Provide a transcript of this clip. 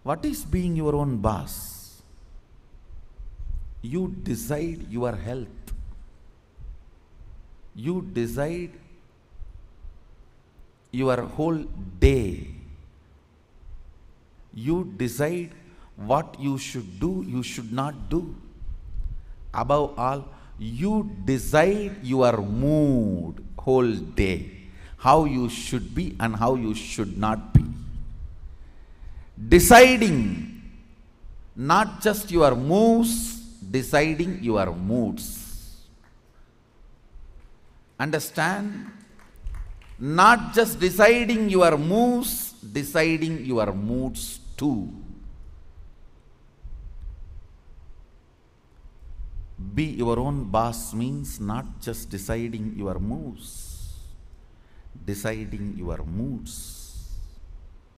What is being your own boss? You decide your health. You decide your whole day. You decide what you should do, you should not do. Above all, you decide your mood whole day, how you should be and how you should not be. Deciding not just your moves, deciding your moods. Understand? Not just deciding your moves, deciding your moods too. Be your own boss means not just deciding your moves, deciding your moods.